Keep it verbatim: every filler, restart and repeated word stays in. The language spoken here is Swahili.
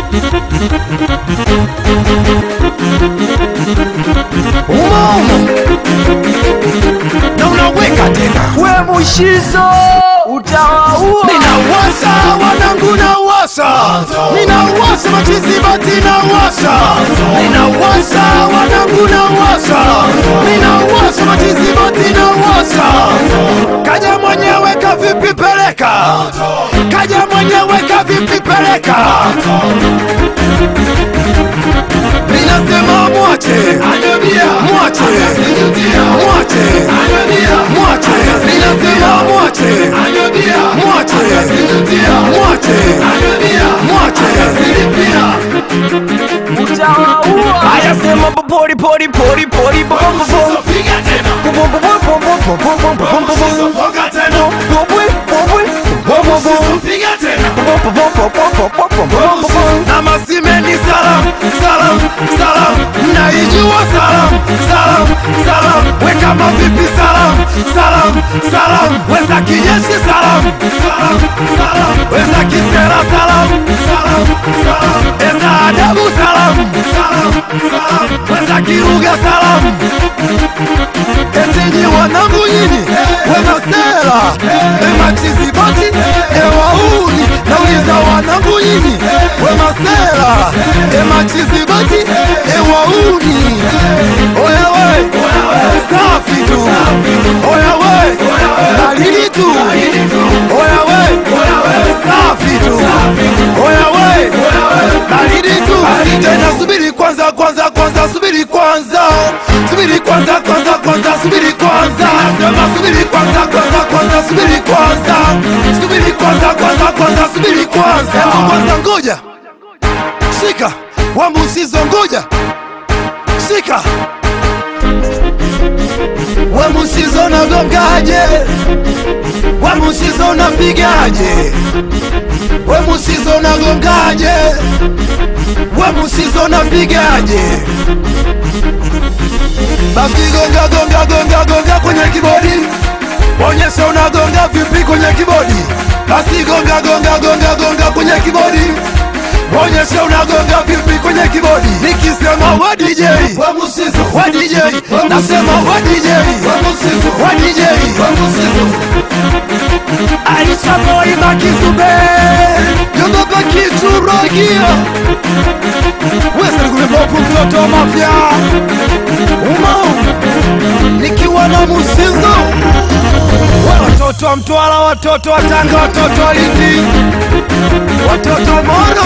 Umo na unaweka tena we Mushizo utawaua. Ninawasa wanangu nawasa, ninawasa machizibati nawasa, ninawasa wanangu nawasa, ninawasa machizibati nawasa. Kaja mwenyewe kavipi peleka, kaja mwenyewe kavipi peleka. Ninasema mwache, mwache, mwache, mwache. Ninasema mwache, mwache, mwache, mwache. Utawaua. Haya sema pori pori pori pori bom bom bom. Piga tena. Bom bom bom bom bom bom bom bom bom bom. Piga tena. Bom bom bom bom bom. Piga tena. Bom bom bom bom bom bom bom bom. Na masimeni salam, salam, salam. Naijua salam, salam, salam. Weka mavipi salam, salam, salam. Weza kijeshi salam, salam, salam. Weza kisera salam, salam, salam. Weza adabu salam, salam, salam. Weza kiruga salam. Eti nyi wanangu nyini, wema sera, wema chizibati, ewa uni. Nauliza wanangu nyini, wema sera, wema chizibati, ewa uni. Oya we, safi tu. Oya we, dalili tu. Oya we, safi tu. Oya we, dalili tu. Tena subiri kwanza kwanza kwanza, subiri kwanza. Subiri kwanza kwanza kwanza, subiri kwanza. Sema subiri kwanza kwanza kwanza, subiri kwanza. Subiri kwanza kwanza kwanza, subiri kwanza. Sema kwanza ngoja. Shika, wa Mushizo ngoja. Shika. Wa Mushizo nagongaje? Wa Mushizo napigaje? Wa Mushizo nagongaje? Wa Mushizo napigaje? Basi gonga gonga gonga gonga kwenye kibodi. Onyesha unagonga vipi kwenye kibodi. Basi gonga gonga gonga gonga kwenye kibodi. Onyesha unagonga vipi kwenye kibodi. Nikisema wa D J, wa Mushizo, wa D J, nasema wa D J, wa Mushizo, wa D J, wa Mushizo. Aisha boy makizube, yoga bakitu rogia. Wewe kule popu mtoto wa mafia. Umo nikiwa na Mushizo. Watoto wa Mtwara, watoto wa Tanga, watoto wa Lindi, watoto wa Moro.